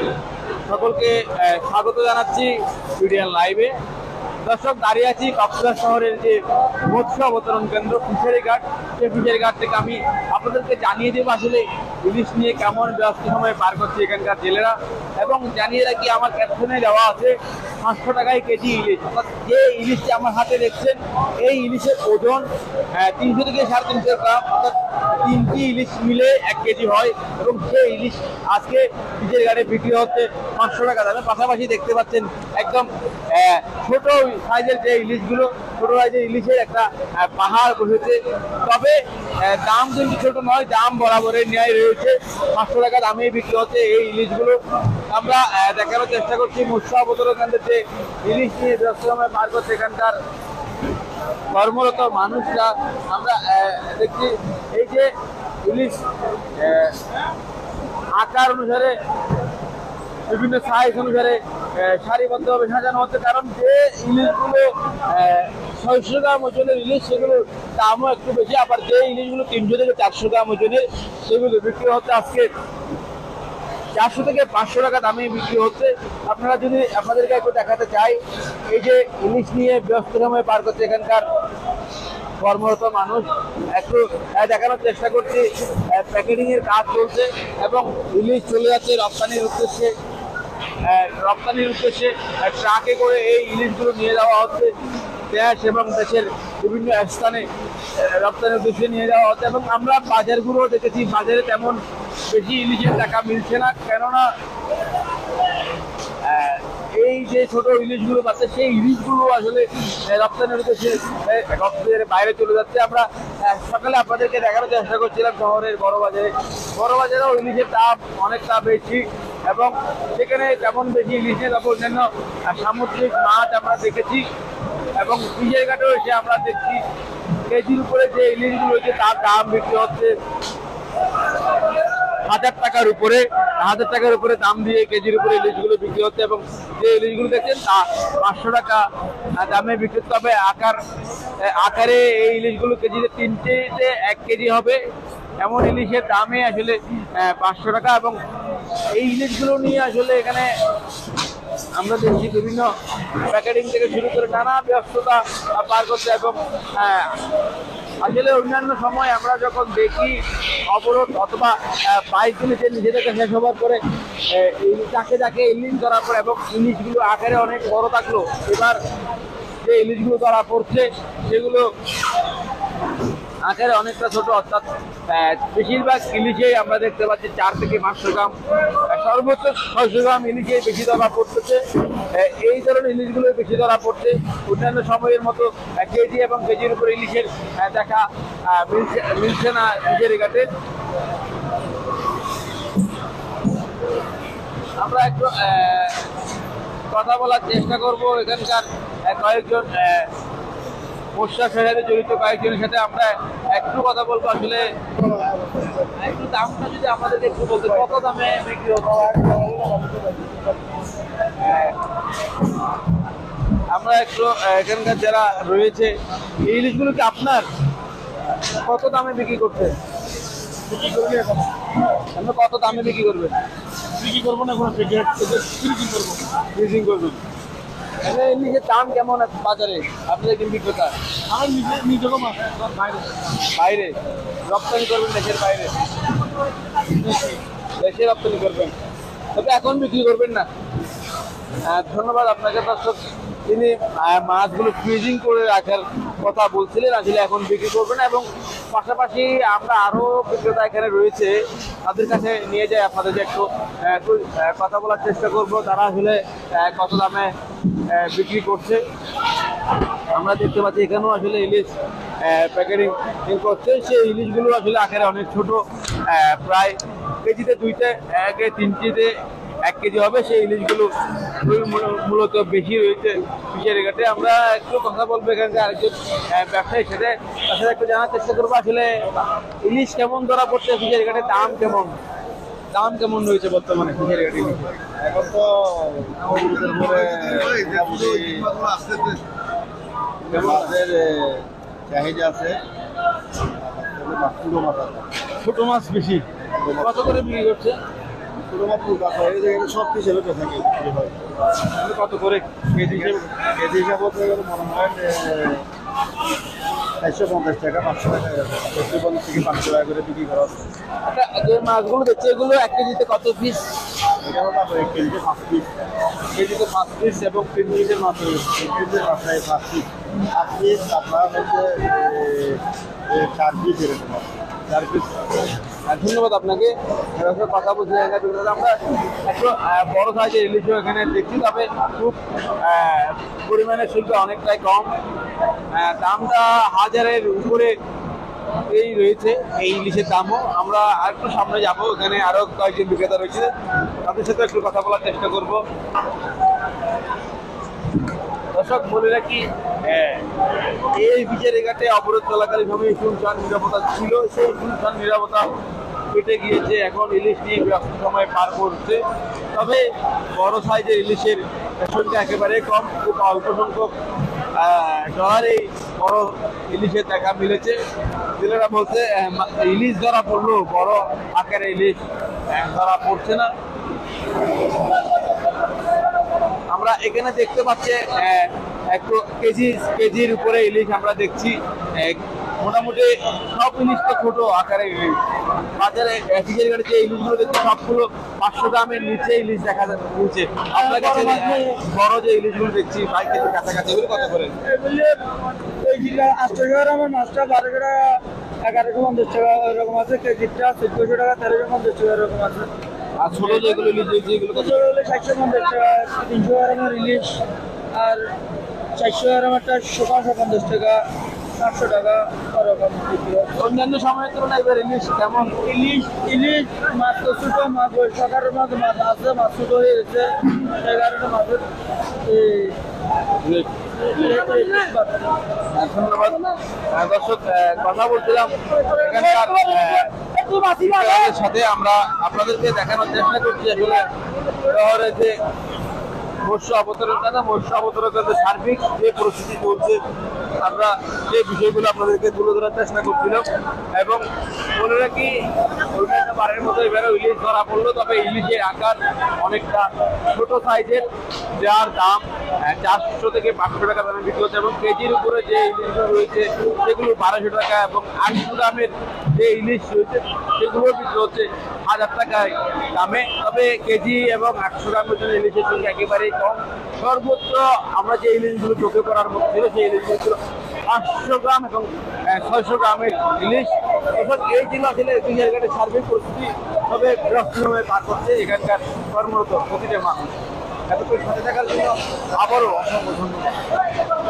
সকলকে স্বাগত জানাচ্ছি ভিডিও লাইভে। দর্শক, দাঁড়িয়ে আছি কক্সবাজার শহরের যে মৎস্য অবতরণ কেন্দ্র ফিশারি ঘাট, সেই ফিশারি ঘাট থেকে আমি আপনাদেরকে জানিয়ে দেবো আসলে ইলিশ নিয়ে কেমন ব্যস্ত সময় পার করছে এখানকার জেলেরা, এবং জানিয়ে রাখি আমার ক্যাপশনে দেওয়া আছে 500 টাকায় কেজি ইলিশ। অর্থাৎ যে ইলিশটি আমার হাতে দেখছেন এই ইলিশের ওজন 300 থেকে 350 গ্রাম, অর্থাৎ 3টি ইলিশ মিলে 1 কেজি হয়, এবং সেই ইলিশ আজকে ফিশারি ঘাটে বিক্রি হচ্ছে 500 টাকা দামে। পাশাপাশি দেখতে পাচ্ছেন একদম ছোট সাইজের যে ইলিশগুলো, ছোট সাইজের ইলিশের একটা পাহাড় বসেছে। তবে দাম কিন্তু ছোট নয়, দাম বরাবরের ন্যায় রয়েছে। 500 টাকা দামে বিক্রি হচ্ছে এই ইলিশগুলো। আমরা দেখানোর চেষ্টা করছি মৎস্য অবতরণ কেন্দ্রের যে ইলিশ নিয়ে ব্যস্ত সময় পার করছে এখানকার কর্মরত মানুষরা। আমরা দেখছি এই যে ইলিশ আকার অনুসারে, বিভিন্ন সাইজ অনুসারে সারিবদ্ধভাবে সাজানো হচ্ছে, কারণ যে ইলিশগুলো 600 গ্রাম ওজনের ইলিশ সেগুলোর দামও একটু বেশি, আবার যে ইলিশগুলো 300 থেকে 400 গ্রাম ওজনের সেগুলো বিক্রি হচ্ছে আজকে 400 থেকে 500 টাকা দামে বিক্রি হচ্ছে। আপনারা যদি আপনাদেরকে একটু দেখাতে চাই, এই যে ইলিশ নিয়ে ব্যস্ত সময় পার করছে এখানকার কর্মরত মানুষ, একটু দেখানোর চেষ্টা করছি। প্যাকেটিং এর কাজ চলছে এবং ইলিশ চলে যাচ্ছে রপ্তানির উদ্দেশ্যে। ট্রাকে করে এই ইলিশগুলো নিয়ে যাওয়া হচ্ছে দেশ এবং দেশের বিভিন্ন স্থানে রপ্তানির উদ্দেশ্যে নিয়ে যাওয়া হচ্ছে। এবং আমরা বাজারগুলো দেখেছি, বাজারে তেমন বেশি ইলিশের টাকা মিলছে না, কেননা এই যে ছোট ইলিশগুলো পাচ্ছে সেই ইলিশগুলো আসলে রপ্তানির উদ্দেশ্যে রপ্তানির বাইরে চলে যাচ্ছে। আমরা সকালে আপনাদেরকে দেখানোর চেষ্টা করছিলাম শহরের বড় বাজারেও ইলিশের দাম অনেকটা বেশি, এবং সেখানে তেমন বেশি ইলিশের অন্যান্য সামুদ্রিক মাছ আমরা দেখেছি। এবং ফিশারি ঘাটেও এসে আমরা দেখছি কেজির উপরে যে ইলিশগুলো হয়েছে তার দাম বিক্রি হচ্ছে 1000 টাকার উপরে দাম দিয়ে কেজির উপরে ইলিশগুলো বিক্রি হচ্ছে, এবং যে ইলিশগুলো দেখছেন তা 500 টাকা দামে বিক্রি। তবে আকারে এই ইলিশগুলো কেজিতে 3টেতে 1 কেজি হবে, এমন ইলিশের দামে আসলে 500 টাকা। এবং এই ইলিশগুলো নিয়ে আসলে এখানে আমরা দেখছি বিভিন্ন প্যাকেটিং থেকে শুরু করে নানা ব্যস্ততা পার করছে। এবং আসলে অন্যান্য সময় আমরা যখন দেখি অবরোধ অথবা 22 দিনে যে নিষেধাজ্ঞা শেষ হওয়ার পরে যাকে ইলিশ ধরার পরে, এবং ইলিশগুলো আকারে অনেক বড় থাকলো, এবার যে ইলিশগুলো ধরা পড়ছে সেগুলো আকারে অনেকটা ছোট, অর্থাৎ বেশিরভাগ ইলিশেই আমরা দেখতে পাচ্ছি 4 থেকে 500 গ্রাম, সর্বোচ্চ 600 গ্রাম ইলিশে বেশি ধরা পড়তেছে। এই ধরনের ইলিশগুলো বেশি ধরা পড়ছে। অন্যান্য সময়ের মতো কেজি এবং কেজির উপরে ইলিশের দেখা মিলছে না ফিশারি ঘাটে। আমরা একটু কথা বলার চেষ্টা করব এখানকার কয়েকজন মৎস্যের সাথে জড়িত কয়েকজনের সাথে আমরা একটু কথা বলবো। আসলে একটু দামটা যদি আমাদেরকে একটু বলতে, কত দামে বিক্রি হচ্ছে? আমরা একটু এখানকার যারা রয়েছে, এই ইলিশগুলো কি আপনার? কত দামে বিক্রি করছে? আমরা কত দামে বিক্রি করবেন? বিক্রি করবো না, কোনো ফ্রিজিং করবো। ইলিশের দাম কেমন বাজারে আপনাদের বিক্রেতা? আমার নিজেকে বাইরে রপ্তানি করবেন, দেশের বাইরে দেশে রপ্তানি করবেন, তবে এখন বিক্রি করবেন না। ধন্যবাদ আপনাকে। দর্শক, তিনি মাছগুলো ফ্রিজিং করে রাখার কথা বলছিলেন, আসলে এখন বিক্রি করবেন। এবং পাশাপাশি আমরা আরো বিক্রেতা এখানে রয়েছে, তাদের কাছে নিয়ে যাই আপনাদের একটু কথা বলার চেষ্টা করব, তারা আসলে কত দামে বিক্রি করছে। আমরা দেখতে পাচ্ছি এখানেও আসলে ইলিশ প্যাকেটিং করছে। সেই ইলিশগুলো আসলে আকারে অনেক ছোট, প্রায় কেজিতে 3টিতে 1 কেজি হবে। সেই ইলিশগুলো মূলত বেশি রয়েছে ফিশারি ঘাটে। আমরা একটু কথা বলবো এখানকার আরেকজন ব্যবসায়ীর সাথে, তার সাথে একটু জানার চেষ্টা করবো আসলে ইলিশ কেমন ধরা পড়ছে ফিশারি ঘাটে, দাম কেমন রয়েছে বর্তমানে ফিশারি ঘাটে? এখন তো মাছের চাহিদা আছে, ছোট মাছ বেশি। কত করে বিক্রি করছে? শুধুমাত্র কাঁচা এই জায়গায় সব হিসেবে বেচা বিক্রি হয়। এগুলো কত করে কেজি হিসেবে? কেজি হিসাব বলতে গেলে মনে হয় 450 টাকা 500 টাকা এরকম 450 থেকে 500 টাকা করে বিক্রি করা হচ্ছে। আচ্ছা, যে মাছগুলো দেখছি এগুলো 1 কেজিতে কত পিস? এটা হলো আপনার 1 কেজিতে 5 পিস, কেজিতে 5 পিস এবং 3 পিসের মাছ। 1 কেজিতে আপনার 5 পিস, 5 পিস আপনার হচ্ছে 4 পিস এরকম আছে। 4 পিস। ধন্যবাদ আপনাকে। এবার কথা বলছি আমরা একটু বড় সাইজের ইলিশও এখানে দেখছি, তবে খুব পরিমাণের শুল্ক অনেকটাই কম। দামটা 1000-এর উপরে এই রয়েছে এই ইলিশের দামও। আমরা আর একটু সামনে যাব, এখানে আরো কয়েকজন বিক্রেতা রয়েছে, তাদের সাথে একটু কথা বলার চেষ্টা করব। দর্শক বলে রাখি, এই বিচারে ঘাটে অবরোধ চলাকালীন সময় শুনশান নিরাপত্তা ছিল, সেই শুনশান নিরাপত্তা কেটে গিয়েছে। এখন ইলিশ নিয়ে ব্যস্ত সময় পার করছে, তবে বড় সাইজের ইলিশের সংখ্যা একেবারে কম, খুব অল্প সংখ্যক ডলার এই বড় ইলিশের দেখা মিলেছে। জেলেরা বলছে ইলিশ ধরা পড়লো, বড় আকারে ইলিশ ধরা পড়ছে না। আমরা এখানে দেখতে পাচ্ছি একটু কেজির উপরে ইলিশ আমরা দেখছি। মোটামুটি সব ইলিশ তো ছোট আকারের ইলিশ। বাজারে ফিশের ঘাটে যে ইলিশগুলো দেখছি সবগুলো 500 গ্রামের নিচে ইলিশ দেখা যাচ্ছে। আপনার কাছে বড় যে ইলিশগুলো দেখছি 5 কেজির কাছাকাছি, এগুলো কত করে? এই জিলা 800 গ্রামের মাছটা 12 টাকা 1150 টাকা এরকম আছে, কেজিটা 1400 টাকা 1350 টাকা এরকম আছে। আর ছোট যেগুলো ইলিশ দেখছি এগুলো কত? 750 টাকা, 300 গ্রামের ইলিশ আর 400 গ্রামেরটা 750 টাকা 700 টাকা ওরকম বিক্রি হয়। অন্যান্য সময়ের তুলনায় এবার ইলিশ কেমন? ইলিশ মাছ তো ছোট মাছ, ওই সকালের মাছ মাছ আছে, মাছ ছোট হয়ে গেছে, 11টা মাছের ধন্যবাদ। দর্শক, কথা বলছিলাম এখানকার বিক্রেতাদের সাথে, আমরা আপনাদেরকে দেখানোর চেষ্টা করছি আসলে শহরে যে মৎস্য অবতরণের সার্বিক যে পরিস্থিতি চলছে, আমরা যে বিষয়গুলো আপনাদেরকে তুলে ধরার চেষ্টা করছিলাম। এবং বলে রাখি, অন্যান্য বারের মতো এবারে ইলিশ ধরা পড়লো, তবে ইলিশের আকার অনেকটা ছোট সাইজের, যার দাম 400 থেকে 500 টাকা দামে বিক্রি হচ্ছে। এবং কেজির উপরে যে ইলিশগুলো রয়েছে সেগুলো 1200 টাকা, এবং 800 গ্রামের যে ইলিশ রয়েছে সেগুলো বিক্রি হচ্ছে 1000 টাকায় দামে। তবে কেজি এবং 800 গ্রামের জন্য ইলিশের সংখ্যা একেবারেই কম। সর্বোচ্চ আমরা যে ইলিশগুলো চোখে পড়ার মতো ছিল সেই ইলিশগুলো ছিল 500 গ্রাম এবং 600 গ্রামের ইলিশ। অর্থাৎ এই ছিল আসলে ফিশের ঘাটের সার্বিক পরিস্থিতি। তবে ব্যস্তভাবে পার করছে এখানকার কর্মরত প্রতিটা মানুষ। এতক্ষণ সাথে থাকার জন্য আবারও অসংখ্য ধন্যবাদ।